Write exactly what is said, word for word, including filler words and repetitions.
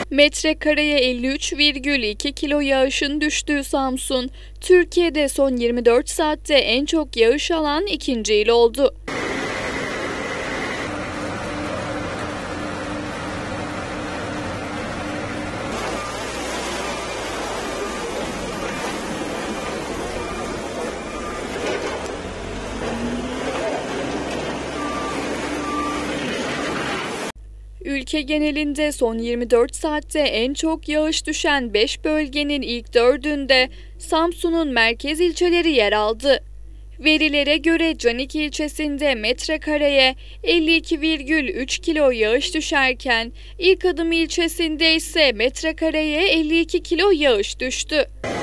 Metrekareye elli üç virgül iki kilo yağışın düştüğü Samsun, Türkiye'de son yirmi dört saatte en çok yağış alan ikinci il oldu. Ülke genelinde son yirmi dört saatte en çok yağış düşen beş bölgenin ilk dördünde Samsun'un merkez ilçeleri yer aldı. Verilere göre Canik ilçesinde metrekareye elli iki virgül üç kilo yağış düşerken İlkadım ilçesinde ise metrekareye elli iki kilo yağış düştü.